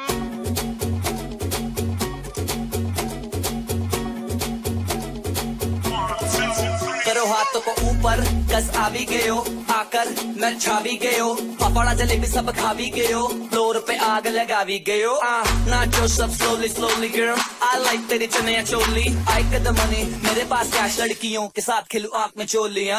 करो हाथों को ऊपर, कस आ भी गए हो, आकर मैं छा भी गए हो, पापड़ा जलेबी सब खा भी गए हो, फ्लोर पे आग लगा भी गए हो। नाचो सब slowly slowly girl, I like तेरी चने चोली, आई गेट द मनी, मेरे पास कैश, लड़कियों के साथ खेलूं आंख में चोली।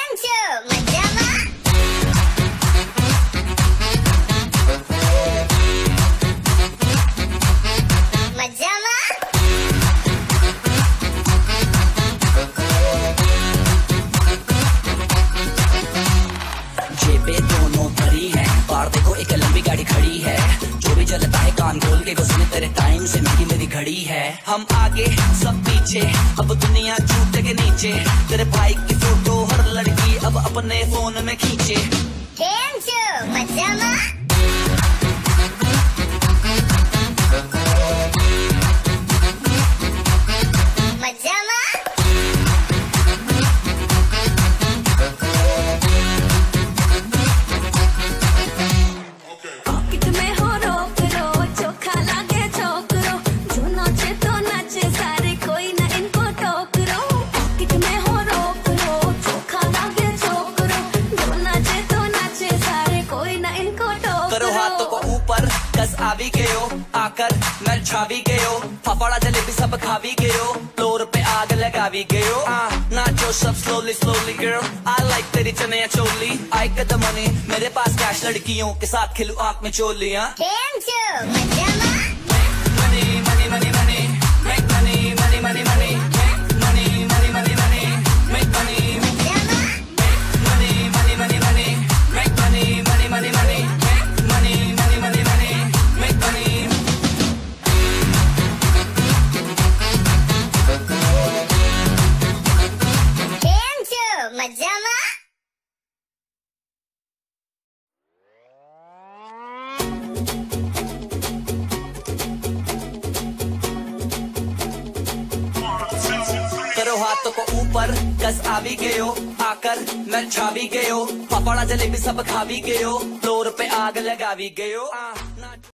दोनों भरी है, बाहर देखो एक लंबी गाड़ी खड़ी है, जो भी चलता है कान खोल के घुसने तेरे टाइम से मेरी घड़ी है। हम आगे सब पीछे, अब दुनिया जूते के नीचे, तेरे भाई की फोटो हर लड़की अब अपने फोन में खींचे। करो हाथों को ऊपर, कस आ भी गए हो, आकर मैं छा भी गए हो, पापड़ा जलेबी सब खा भी गए हो, फ्लोर पे आग लगा भी गए हो। नाचो सब slowly slowly girl, I like तेरी चने चोली, आई गेट द मनी, मेरे पास कैश, लड़कियों के साथ खेलूं आंख में चोली। Money money money money, make money money money money, money money money money, make money money money money money, make money money money money, money, money, money, money, make money. Majama. करो हाथों को ऊपर, कस आ भी गए हो, आकर मैं छा भी गए हो, पापड़ा जलेबी सब खा भी गए हो, फ्लोर पे आग लगा भी गए हो।